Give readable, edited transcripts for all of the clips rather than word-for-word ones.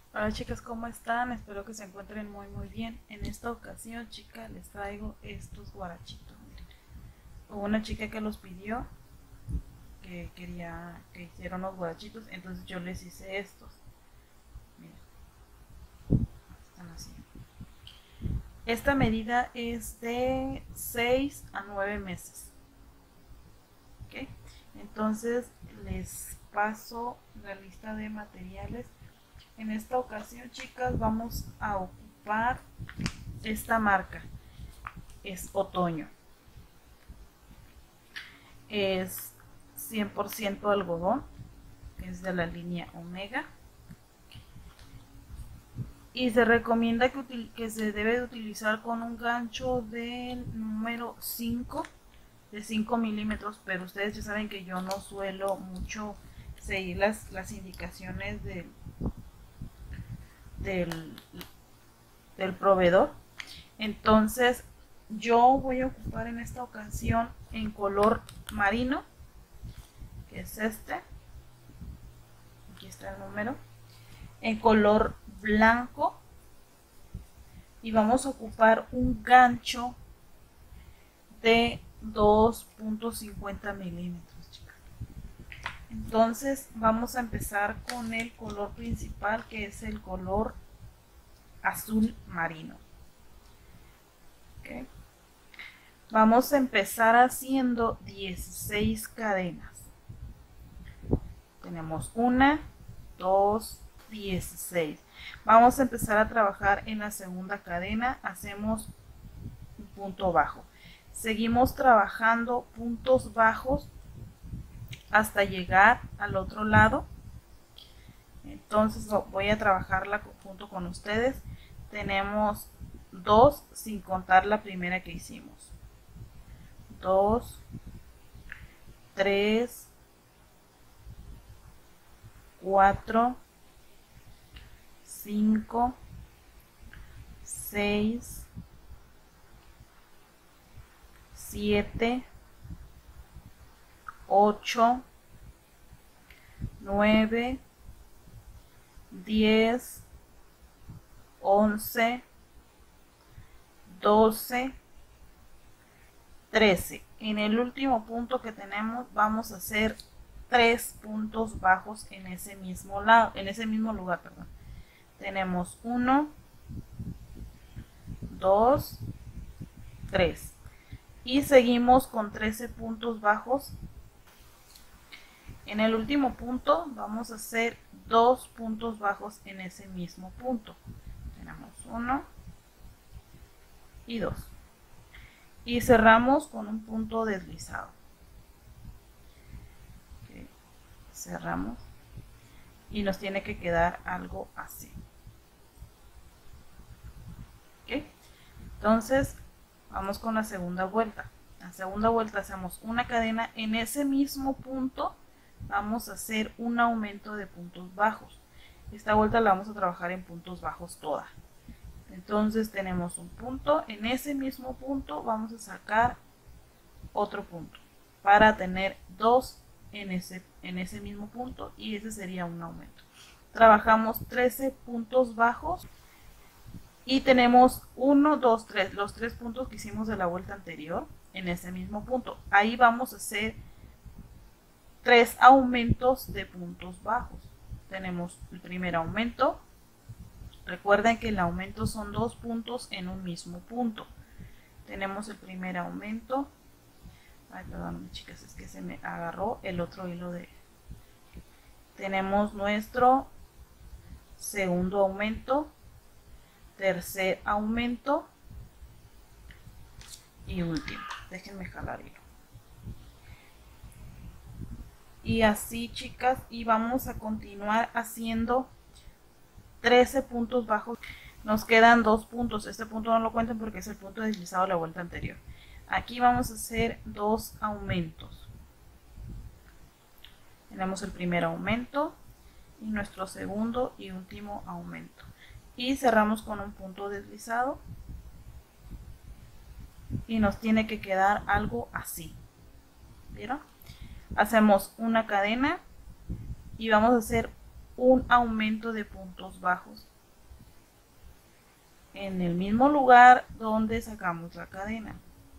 Hola chicas, ¿cómo están? Espero que se encuentren muy bien. En esta ocasión, chicas, les traigo estos guarachitos. Miren. Hubo una chica que los pidió, que quería que hiciera unos guarachitos, entonces yo les hice estos. Miren, están así. Esta medida es de 6 a 9 meses. ¿Ok? Entonces les paso la lista de materiales. En esta ocasión, chicas, vamos a ocupar esta marca. Es otoño. Es 100% algodón, que es de la línea Omega. Y se recomienda que se debe de utilizar con un gancho del número 5, de 5 milímetros, pero ustedes ya saben que yo no suelo mucho seguir las indicaciones del, del proveedor. Entonces yo voy a ocupar en esta ocasión en color marino, que es este. Aquí está el número. En color blanco. Y vamos a ocupar un gancho de 2.50 milímetros, chicas. Entonces vamos a empezar con el color principal, que es el color azul marino. ¿Okay? Vamos a empezar haciendo 16 cadenas. Tenemos 1, 2, 16. Vamos a empezar a trabajar en la segunda cadena. Hacemos un punto bajo. Seguimos trabajando puntos bajos hasta llegar al otro lado. Entonces voy a trabajarla junto con ustedes. Tenemos 2 sin contar la primera que hicimos. 2, 3, 4, 5, 6, 7, 8, 9, 10, 11, 12, 13. En el último punto que tenemos vamos a hacer 3 puntos bajos en ese mismo lado, en ese mismo lugar, perdón. Tenemos 1, 2, 3. Y seguimos con 13 puntos bajos. En el último punto vamos a hacer 2 puntos bajos en ese mismo punto. Tenemos 1 y 2. Y cerramos con un punto deslizado. Okay. Cerramos y nos tiene que quedar algo así. ¿Okay? Entonces vamos con la segunda vuelta. La segunda vuelta hacemos una cadena. En ese mismo punto vamos a hacer un aumento de puntos bajos. Esta vuelta la vamos a trabajar en puntos bajos toda. Entonces tenemos un punto. En ese mismo punto vamos a sacar otro punto para tener 2 en ese mismo punto, y ese sería un aumento. Trabajamos 13 puntos bajos y tenemos 1, 2, 3, los 3 puntos que hicimos de la vuelta anterior en ese mismo punto. Ahí vamos a hacer 3 aumentos de puntos bajos. Tenemos el primer aumento. Recuerden que el aumento son 2 puntos en un mismo punto. Tenemos el primer aumento. Ay, perdón, chicas, es que se me agarró el otro hilo de... Tenemos nuestro segundo aumento, tercer aumento y último. Déjenme jalar hilo. Y así, chicas, y vamos a continuar haciendo 13 puntos bajos. Nos quedan 2 puntos. Este punto no lo cuenten porque es el punto deslizado de la vuelta anterior. Aquí vamos a hacer 2 aumentos. Tenemos el primer aumento y nuestro segundo y último aumento. Y cerramos con un punto deslizado. Y nos tiene que quedar algo así. ¿Vieron? Hacemos una cadena y vamos a hacer un aumento de puntos bajos en el mismo lugar donde sacamos la cadena.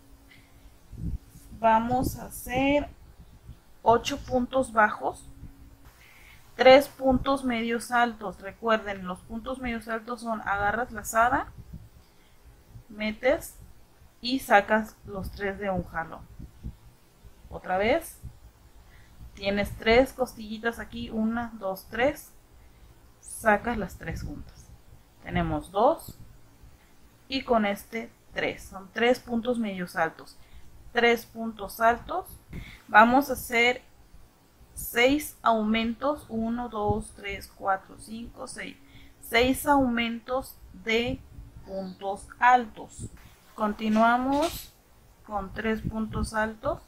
Vamos a hacer 8 puntos bajos, 3 puntos medios altos. Recuerden, los puntos medios altos son: agarras lazada, metes y sacas los 3 de un jalón. Otra vez, tienes 3 costillitas aquí, 1, 2, 3, sacas las 3 juntas. Tenemos 2 y con este 3, son 3 puntos medios altos. 3 puntos altos, vamos a hacer 6 aumentos, 1, 2, 3, 4, 5, 6, 6 aumentos de puntos altos. Continuamos con 3 puntos altos,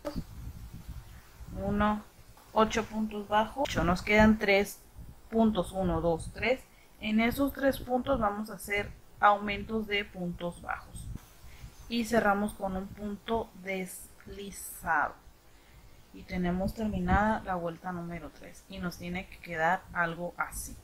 1, 8 puntos bajos, nos quedan 3 puntos, 1, 2, 3, en esos 3 puntos vamos a hacer aumentos de puntos bajos. Y cerramos con un punto deslizado y tenemos terminada la vuelta número 3 y nos tiene que quedar algo así.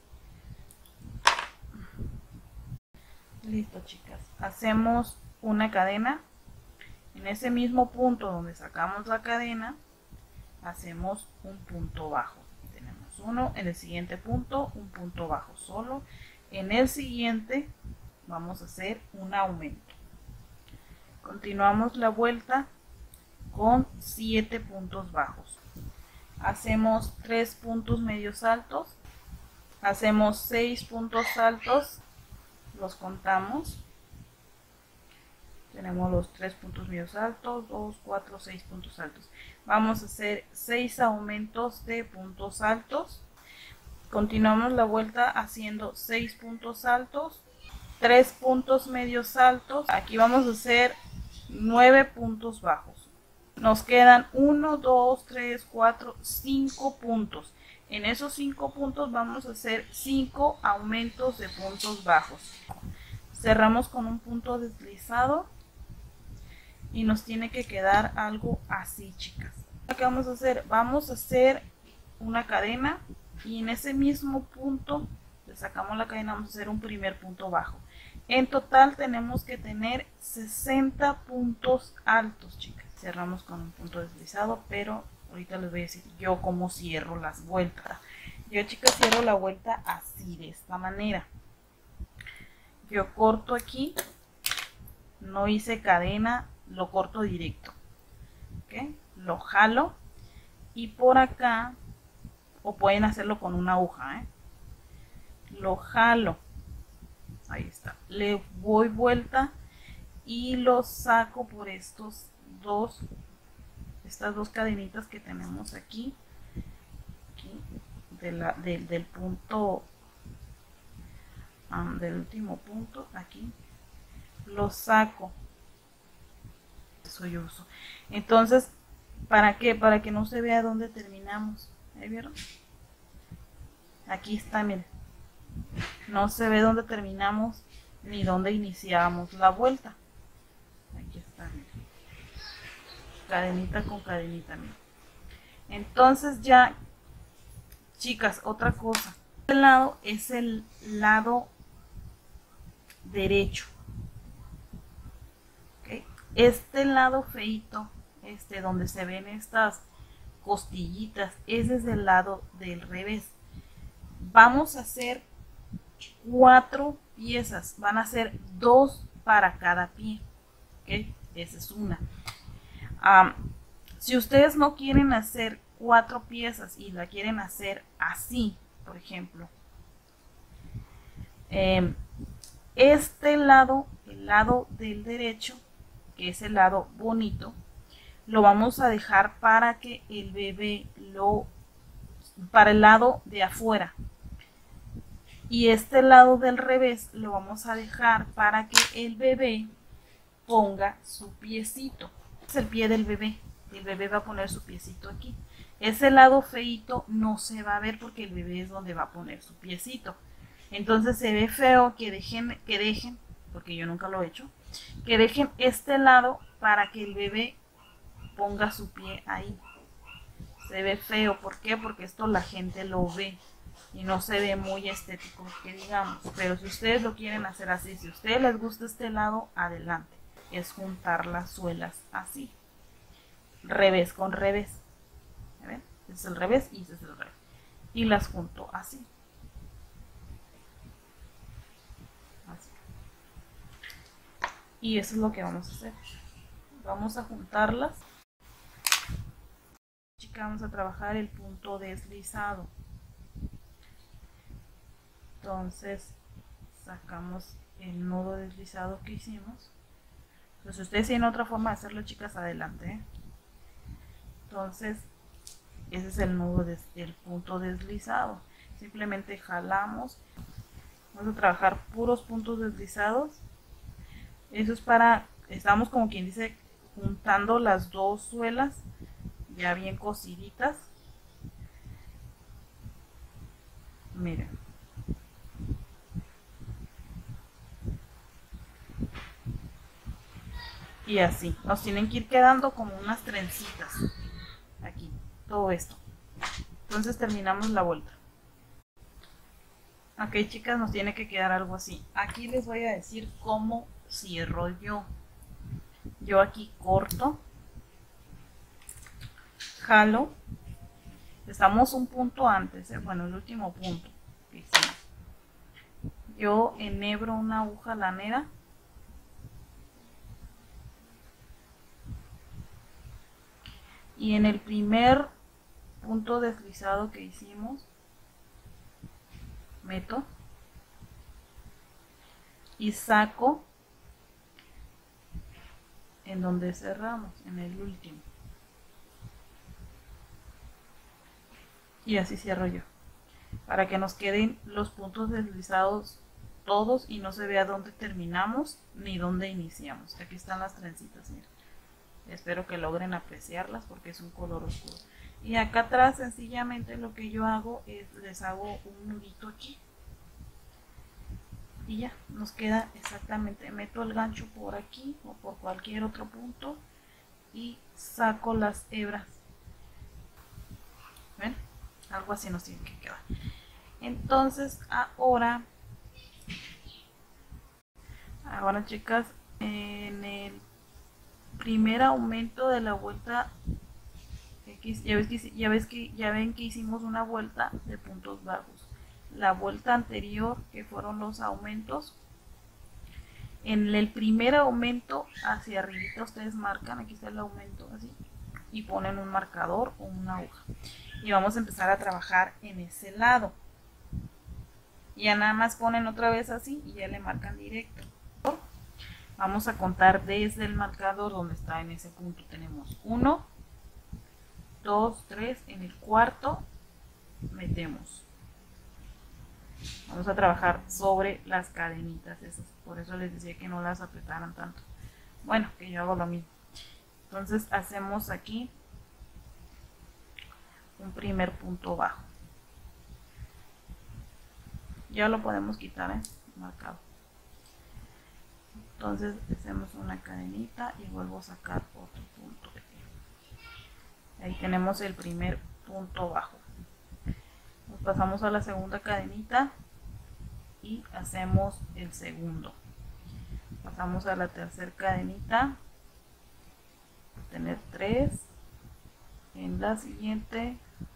Listo, chicas, hacemos una cadena en ese mismo punto donde sacamos la cadena, hacemos un punto bajo. Tenemos uno, en el siguiente punto un punto bajo solo, en el siguiente vamos a hacer un aumento. Continuamos la vuelta con 7 puntos bajos. Hacemos 3 puntos medios altos. Hacemos 6 puntos altos. Los contamos. Tenemos los 3 puntos medios altos, 2, 4, 6 puntos altos. Vamos a hacer 6 aumentos de puntos altos. Continuamos la vuelta haciendo 6 puntos altos, 3 puntos medios altos. Aquí vamos a hacer 9 puntos bajos. Nos quedan 1, 2, 3, 4, 5 puntos. En esos 5 puntos vamos a hacer 5 aumentos de puntos bajos. Cerramos con un punto deslizado y nos tiene que quedar algo así, chicas. ¿Qué vamos a hacer? Vamos a hacer una cadena y en ese mismo punto le sacamos la cadena, vamos a hacer un primer punto bajo. En total tenemos que tener 60 puntos altos, chicas. Cerramos con un punto deslizado, pero ahorita les voy a decir yo cómo cierro las vueltas. Yo, chicas, cierro la vuelta así, de esta manera. Yo corto aquí, no hice cadena, lo corto directo. ¿Okay? Lo jalo y por acá, o pueden hacerlo con una aguja, lo jalo. Ahí está, le voy vuelta y lo saco por estas dos cadenitas que tenemos aquí del punto, del último punto, aquí lo saco. Eso yo uso. Entonces, ¿para qué? Para que no se vea dónde terminamos. ¿Ahí vieron? Aquí está, miren. No se ve dónde terminamos ni dónde iniciamos la vuelta. Aquí está, miren. Cadenita con cadenita, miren. Entonces ya, chicas, otra cosa. Este lado es el lado derecho. ¿Okay? Este lado feito, donde se ven estas costillitas, ese es el lado del revés. Vamos a hacer 4 piezas, van a ser 2 para cada pie. ¿Okay? Esa es una. Si ustedes no quieren hacer 4 piezas y la quieren hacer así, por ejemplo, este lado, el lado del derecho, que es el lado bonito, lo vamos a dejar para que el bebé para el lado de afuera, y este lado del revés lo vamos a dejar para que el bebé ponga su piecito. Es el pie del bebé. El bebé va a poner su piecito aquí. Ese lado feito no se va a ver porque el bebé es donde va a poner su piecito. Entonces se ve feo que dejen, porque yo nunca lo he hecho, que dejen este lado para que el bebé ponga su pie ahí. Se ve feo. ¿Por qué? Porque esto la gente lo ve. y no se ve muy estético que digamos, pero si ustedes lo quieren hacer así, si a ustedes les gusta este lado, adelante, es juntar las suelas así, revés con revés, ¿ven? Este es el revés y este es el revés, y las junto así, así, y eso es lo que vamos a hacer, vamos a juntarlas. Chicas, vamos a trabajar el punto deslizado. Entonces sacamos el nudo deslizado que hicimos. Entonces ustedes tienen otra forma de hacerlo, chicas, adelante, ¿eh? Entonces ese es el nudo del punto deslizado. Simplemente jalamos. Vamos a trabajar puros puntos deslizados. Eso es para, estamos como quien dice juntando las dos suelas ya bien cosiditas. Miren. Y así, nos tienen que ir quedando como unas trencitas. Aquí, todo esto. Entonces terminamos la vuelta. Ok, chicas, nos tiene que quedar algo así. Aquí les voy a decir cómo cierro yo. Yo aquí corto, jalo. Estamos un punto antes, bueno, el último punto que hicimos. Yo enhebro una aguja lanera. Y en el primer punto deslizado que hicimos, meto y saco en donde cerramos, en el último. Y así cierro yo, para que nos queden los puntos deslizados todos y no se vea dónde terminamos ni dónde iniciamos. Aquí están las trencitas, miren. Espero que logren apreciarlas porque es un color oscuro. Y acá atrás sencillamente lo que yo hago es les hago un nudito aquí. Y ya, nos queda exactamente, meto el gancho por aquí o por cualquier otro punto y saco las hebras. ¿Ven? Algo así nos tiene que quedar. Entonces ahora chicas, en el primer aumento de la vuelta, ya ven que hicimos una vuelta de puntos bajos. La vuelta anterior, que fueron los aumentos, en el primer aumento hacia arribita ustedes marcan, aquí está el aumento así, y ponen un marcador o una aguja. Y vamos a empezar a trabajar en ese lado. Y ya nada más ponen otra vez así y ya le marcan directo. Vamos a contar desde el marcador donde está en ese punto. Tenemos 1, 2, 3, en el cuarto metemos. Vamos a trabajar sobre las cadenitas esas. Por eso les decía que no las apretaran tanto. Bueno, que yo hago lo mismo. Entonces hacemos aquí un primer punto bajo. Ya lo podemos quitar, marcado. Entonces hacemos una cadenita y vuelvo a sacar otro punto. Ahí tenemos el primer punto bajo. Nos pasamos a la segunda cadenita y hacemos el segundo. Pasamos a la tercera cadenita, tener 3. En la siguiente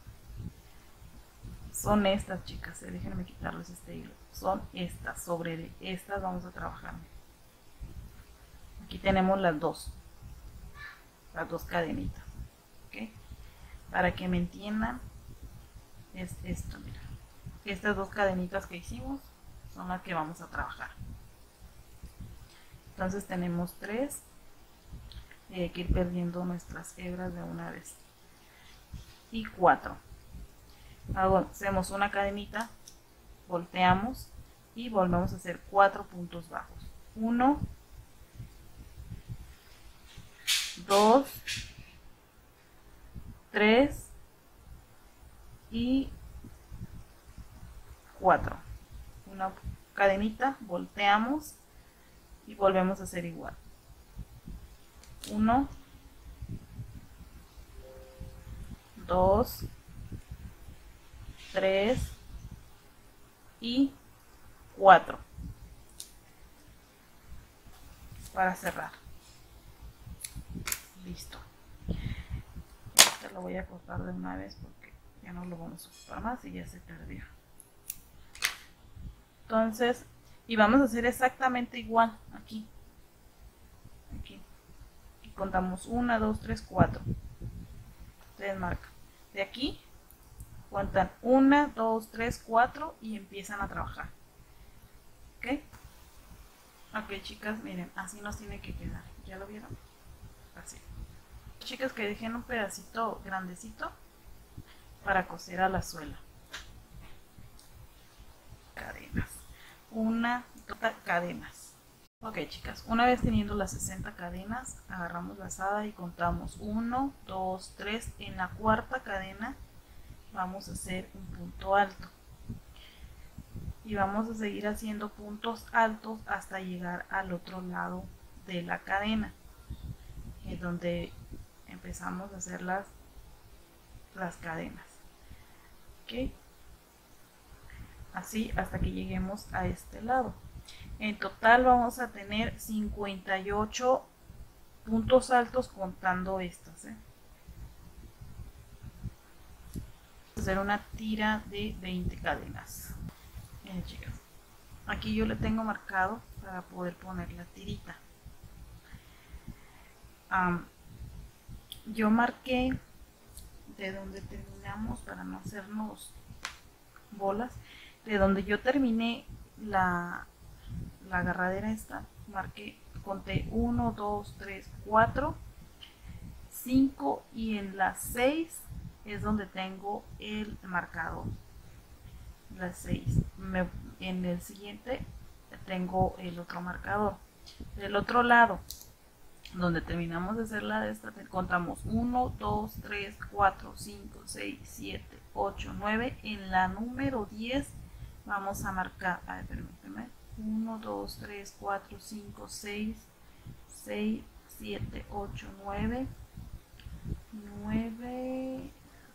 son estas, chicas, déjenme quitarles este hilo. Son estas, sobre estas vamos a trabajar. Aquí tenemos las dos cadenitas, ¿ok? Para que me entiendan, es esto, mira. Estas dos cadenitas que hicimos son las que vamos a trabajar. Entonces tenemos 3 y hay que ir perdiendo nuestras hebras de una vez. Y 4. Hacemos una cadenita, volteamos y volvemos a hacer 4 puntos bajos. 1, 2, 3 y 4. Una cadenita, volteamos y volvemos a hacer igual. 1, 2, 3 y 4 para cerrar. Listo. Este lo voy a cortar de una vez porque ya no lo vamos a ocupar más y ya se perdió. Entonces, y vamos a hacer exactamente igual aquí. Y contamos 1, 2, 3, 4. Ustedes marcan. De aquí cuentan 1, 2, 3, 4 y empiezan a trabajar. ¿Ok? Ok, chicas, miren, así nos tiene que quedar. ¿Ya lo vieron? Así. Chicas, que dejen un pedacito grandecito para coser a la suela. Cadenas. 1, 2 cadenas. Ok, chicas, una vez teniendo las 60 cadenas, agarramos la lazada y contamos 1, 2, 3. En la cuarta cadena vamos a hacer un punto alto. Y vamos a seguir haciendo puntos altos hasta llegar al otro lado de la cadena, es donde empezamos a hacer las cadenas. ¿Ok? Así hasta que lleguemos a este lado. En total vamos a tener 58 puntos altos contando estas. Vamos a hacer una tira de 20 cadenas. Miren, chicas, aquí yo le tengo marcado para poder poner la tirita. Yo marqué de donde terminamos para no hacernos bolas. De donde yo terminé la agarradera esta, marqué, conté 1, 2, 3, 4, 5 y en las 6 es donde tengo el marcador. Las 6. En el siguiente tengo el otro marcador. Del otro lado, donde terminamos de hacer la de esta, contamos 1, 2, 3, 4, 5, 6, 7, 8, 9. En la número 10 vamos a marcar, permíteme, 1, 2, 3, 4, 5, 6, 6, 7, 8, 9, 9,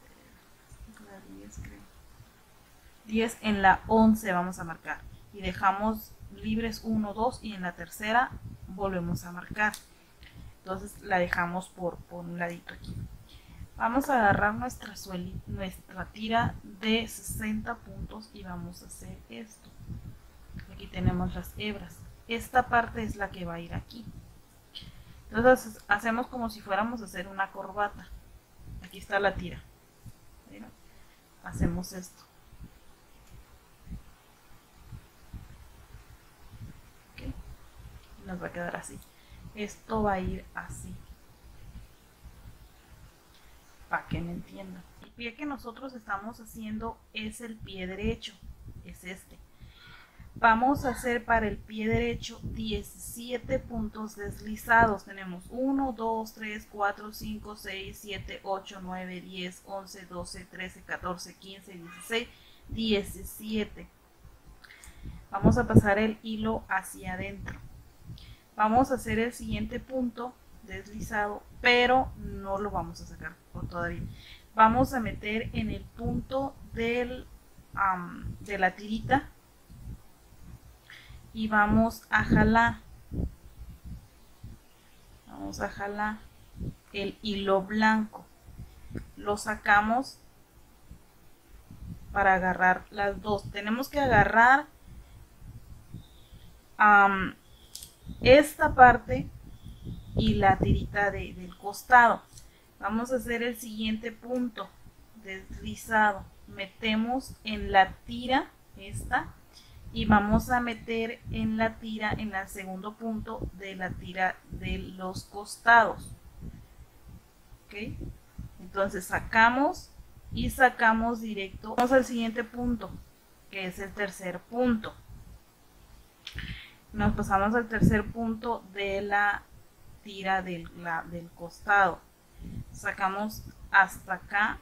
10 creo. 10 en la 11 vamos a marcar y dejamos libres 1, 2 y en la tercera volvemos a marcar. Entonces la dejamos por un ladito aquí. Vamos a agarrar nuestra tira de 60 puntos y vamos a hacer esto. Aquí tenemos las hebras. Esta parte es la que va a ir aquí. Entonces hacemos como si fuéramos a hacer una corbata. Aquí está la tira. ¿Miren? Hacemos esto. ¿Okay? Nos va a quedar así. Esto va a ir así. Para que me entiendan. El pie que nosotros estamos haciendo es el pie derecho. Es este. Vamos a hacer para el pie derecho 17 puntos deslizados. Tenemos 1, 2, 3, 4, 5, 6, 7, 8, 9, 10, 11, 12, 13, 14, 15, 16, 17. Vamos a pasar el hilo hacia adentro. Vamos a hacer el siguiente punto deslizado, pero no lo vamos a sacar todavía. Vamos a meter en el punto de la tirita y vamos a jalar el hilo blanco, lo sacamos para agarrar las dos. Tenemos que agarrar esta parte y la tirita del costado. Vamos a hacer el siguiente punto deslizado, metemos en la tira esta y vamos a meter en la tira, en el segundo punto de la tira de los costados. ¿Ok? Entonces sacamos y sacamos directo. Vamos al siguiente punto, que es el tercer punto. Nos pasamos al tercer punto de la tira del costado. Sacamos hasta acá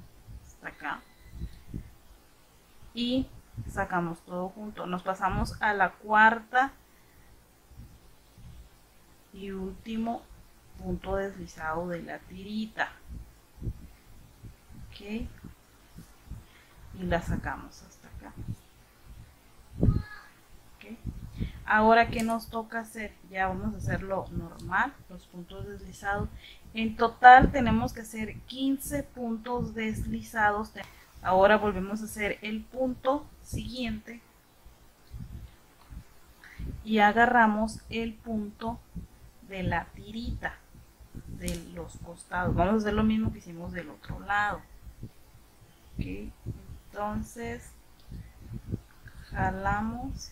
y sacamos todo junto. Nos pasamos a la cuarta y último punto deslizado de la tirita. Ok, y la sacamos hasta acá. Ahora, ¿qué nos toca hacer? Ya vamos a hacerlo normal, los puntos deslizados. En total tenemos que hacer 15 puntos deslizados. Ahora volvemos a hacer el punto siguiente y agarramos el punto de la tirita de los costados. Vamos a hacer lo mismo que hicimos del otro lado. ¿Okay? Entonces jalamos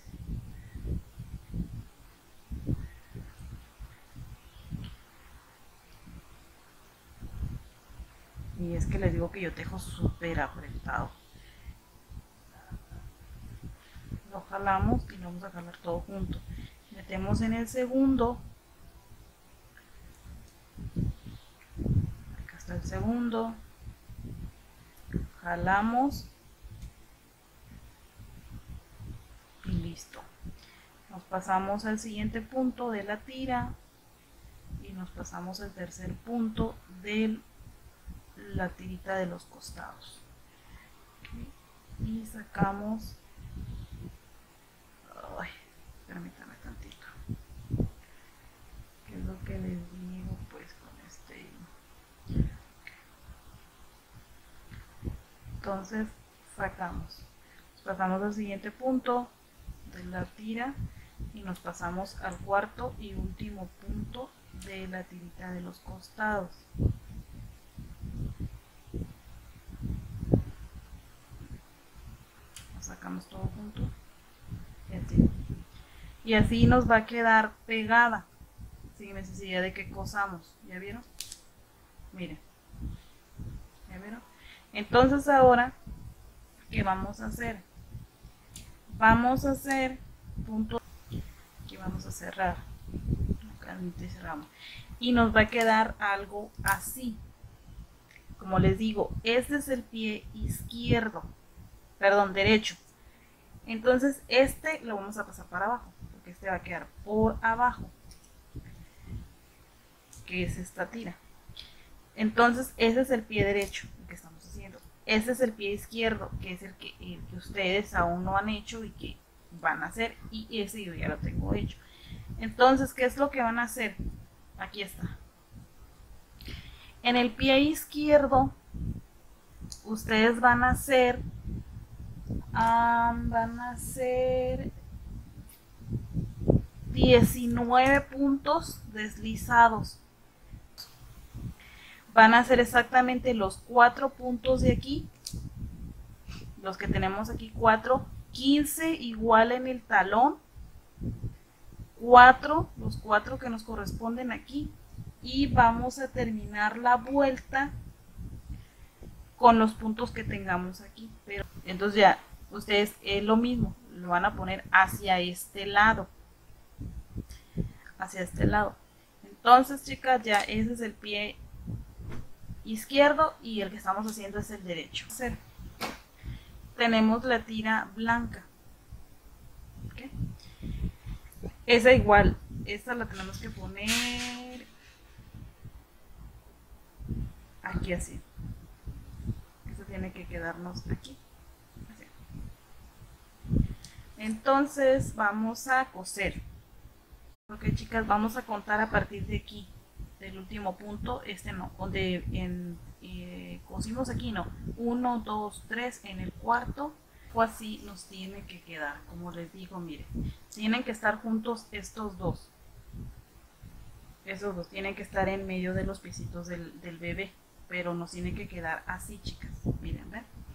y es que les digo que yo tejo súper apretado. Lo jalamos y lo vamos a jalar todo junto. Metemos en el segundo. Acá está el segundo. Jalamos y listo. Nos pasamos al siguiente punto de la tira y nos pasamos al tercer punto de la tirita de los costados. Y sacamos, ay, permítame tantito, ¿qué es lo que les digo? Pues con este, entonces sacamos, nos pasamos al siguiente punto de la tira y nos pasamos al cuarto y último punto de la tirita de los costados. Lo sacamos todo junto y así nos va a quedar pegada sin necesidad de que cosamos. ¿Ya vieron? Miren, ¿ya vieron? Entonces ahora, ¿qué vamos a hacer? Vamos a hacer punto, aquí vamos a cerrar, acá cerramos, y nos va a quedar algo así. Como les digo, este es el pie izquierdo, perdón, derecho. Entonces este lo vamos a pasar para abajo, porque este va a quedar por abajo, que es esta tira. Entonces ese es el pie derecho, el que estamos haciendo. Este es el pie izquierdo, que es el que ustedes aún no han hecho y que van a hacer, y ese yo ya lo tengo hecho. Entonces, ¿qué es lo que van a hacer? Aquí está. En el pie izquierdo, ustedes van a hacer 19 puntos deslizados. Van a hacer exactamente los 4 puntos de aquí, los que tenemos aquí, 4, 15 igual en el talón, 4, los 4 que nos corresponden aquí, y vamos a terminar la vuelta con los puntos que tengamos aquí. Pero entonces ya ustedes es lo mismo, lo van a poner hacia este lado, Entonces, chicas, ya ese es el pie izquierdo y el que estamos haciendo es el derecho. Tenemos la tira blanca, ¿okay? Esa igual, esta la tenemos que poner aquí así. Esta tiene que quedarnos aquí, así. Entonces vamos a coser. Ok, chicas, vamos a contar a partir de aquí, del último punto, este no, donde cosimos aquí, no, 1, 2, 3, en el cuarto, o así nos tiene que quedar. Como les digo, miren, tienen que estar juntos estos dos, tienen que estar en medio de los piecitos del bebé, pero nos tiene que quedar así, chicas, miren, ¿ven?